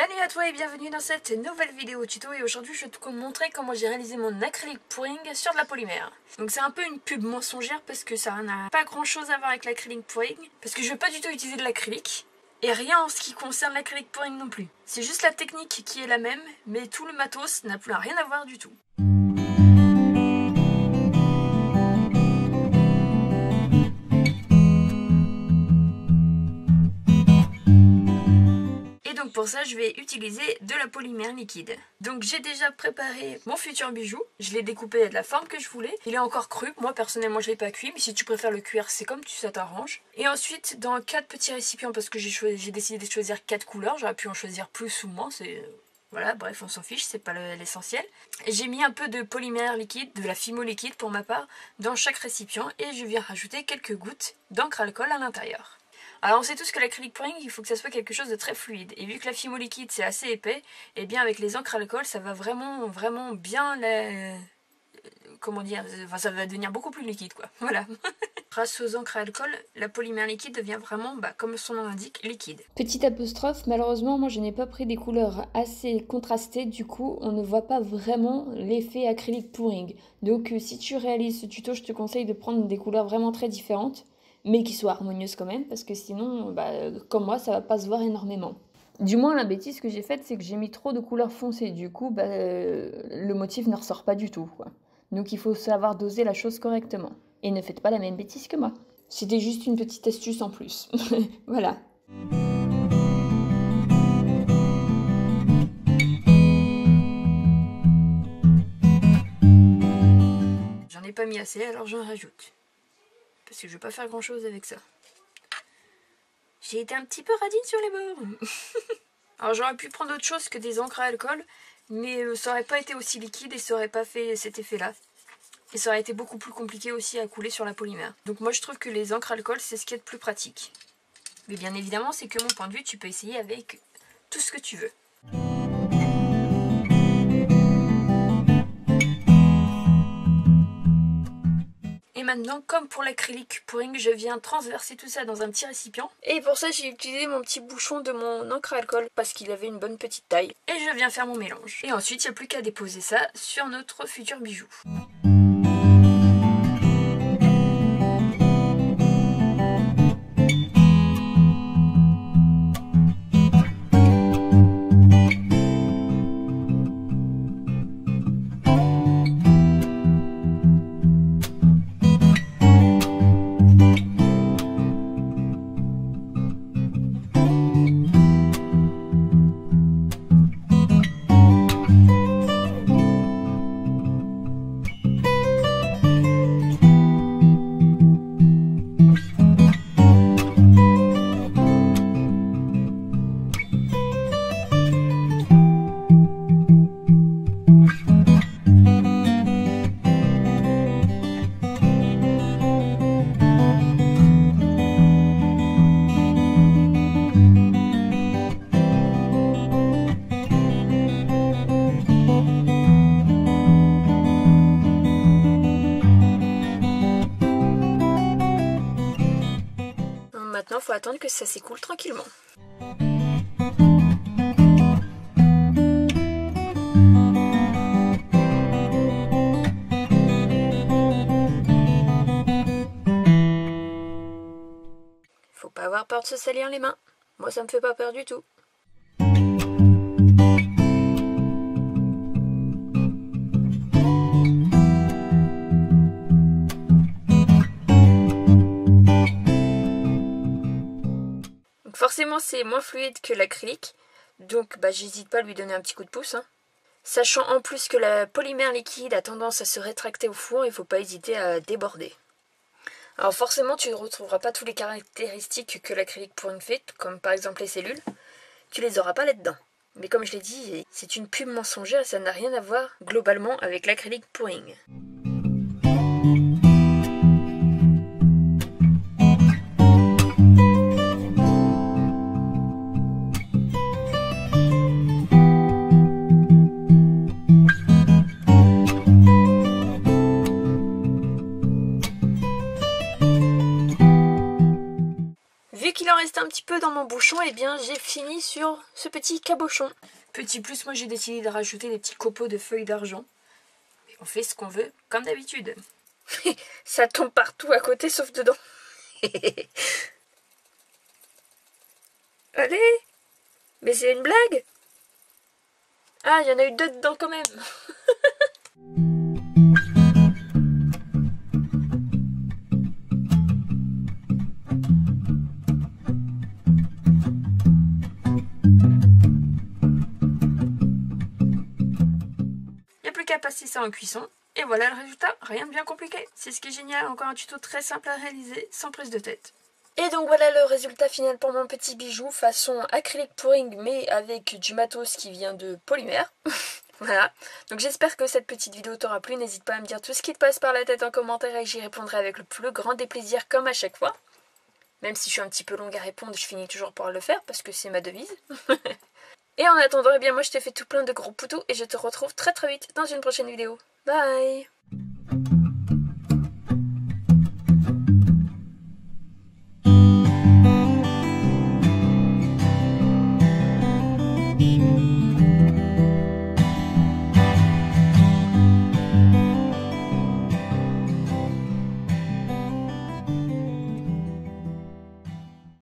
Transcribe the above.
Salut à toi et bienvenue dans cette nouvelle vidéo tuto et aujourd'hui je vais te montrer comment j'ai réalisé mon acrylique pouring sur de la polymère. Donc c'est un peu une pub mensongère parce que ça n'a pas grand chose à voir avec l'acrylique pouring parce que je vais pas du tout utiliser de l'acrylique et rien en ce qui concerne l'acrylique pouring non plus. C'est juste la technique qui est la même mais tout le matos n'a plus rien à voir du tout. Donc pour ça je vais utiliser de la polymère liquide. Donc j'ai déjà préparé mon futur bijou, je l'ai découpé de la forme que je voulais. Il est encore cru, moi personnellement je l'ai pas cuit, mais si tu préfères le cuire c'est comme ça t'arrange. Et ensuite dans 4 petits récipients, parce que j'ai décidé de choisir 4 couleurs, j'aurais pu en choisir plus ou moins, c'est... Voilà, bref on s'en fiche, c'est pas l'essentiel. J'ai mis un peu de polymère liquide, de la Fimo liquide pour ma part, dans chaque récipient et je viens rajouter quelques gouttes d'encre alcool à l'intérieur. Alors on sait tous que l'acrylique pouring, il faut que ça soit quelque chose de très fluide. Et vu que la Fimo liquide c'est assez épais, et bien avec les encres alcool ça va vraiment bien comment dire, enfin, ça va devenir beaucoup plus liquide quoi. Voilà. Grâce aux encres alcool, la polymère liquide devient vraiment, comme son nom l'indique, liquide. Petite apostrophe, malheureusement moi je n'ai pas pris des couleurs assez contrastées, du coup on ne voit pas vraiment l'effet acrylique pouring. Donc si tu réalises ce tuto, je te conseille de prendre des couleurs vraiment très différentes, mais qui soient harmonieuses quand même, parce que sinon, comme moi, ça va pas se voir énormément. Du moins, la bêtise que j'ai faite, c'est que j'ai mis trop de couleurs foncées, du coup, le motif ne ressort pas du tout, quoi. Donc il faut savoir doser la chose correctement. Et ne faites pas la même bêtise que moi. C'était juste une petite astuce en plus. Voilà. J'en ai pas mis assez, alors j'en rajoute. Parce que je vais pas faire grand chose avec ça. J'ai été un petit peu radine sur les bords. Alors j'aurais pu prendre autre chose que des encres à alcool, mais ça aurait pas été aussi liquide et ça aurait pas fait cet effet là. Et ça aurait été beaucoup plus compliqué aussi à couler sur la polymère. Donc moi je trouve que les encres à alcool c'est ce qui est de plus pratique. Mais bien évidemment c'est que mon point de vue, tu peux essayer avec tout ce que tu veux. Et maintenant, comme pour l'acrylique pouring, je viens transverser tout ça dans un petit récipient. Et pour ça, j'ai utilisé mon petit bouchon de mon encre à alcool parce qu'il avait une bonne petite taille. Et je viens faire mon mélange. Et ensuite, il n'y a plus qu'à déposer ça sur notre futur bijou. Maintenant, il faut attendre que ça s'écoule tranquillement. Faut pas avoir peur de se salir les mains. Moi, ça me fait pas peur du tout. Forcément c'est moins fluide que l'acrylique, donc j'hésite pas à lui donner un petit coup de pouce. Sachant en plus que la polymère liquide a tendance à se rétracter au four, il faut pas hésiter à déborder. Alors forcément tu ne retrouveras pas toutes les caractéristiques que l'acrylique pouring fait, comme par exemple les cellules, tu les auras pas là-dedans. Mais comme je l'ai dit, c'est une pub mensongère et ça n'a rien à voir globalement avec l'acrylique pouring. restait un petit peu dans mon bouchon, et bien j'ai fini sur ce petit cabochon. Petit plus, moi j'ai décidé de rajouter des petits copeaux de feuilles d'argent. On fait ce qu'on veut, comme d'habitude. Ça tombe partout à côté, sauf dedans. Allez! Mais c'est une blague! Ah, il y en a eu 2 dedans quand même. Il n'y a plus qu'à passer ça en cuisson. Et voilà le résultat, rien de bien compliqué. C'est ce qui est génial, encore un tuto très simple à réaliser, sans prise de tête. Et donc voilà le résultat final pour mon petit bijou, façon acrylique pouring, mais avec du matos qui vient de polymère. Voilà, donc j'espère que cette petite vidéo t'aura plu, n'hésite pas à me dire tout ce qui te passe par la tête en commentaire et j'y répondrai avec le plus grand des plaisirs comme à chaque fois. Même si je suis un petit peu longue à répondre, je finis toujours par le faire parce que c'est ma devise. Et en attendant, eh bien moi je t'ai fait tout plein de gros poutous et je te retrouve très très vite dans une prochaine vidéo. Bye!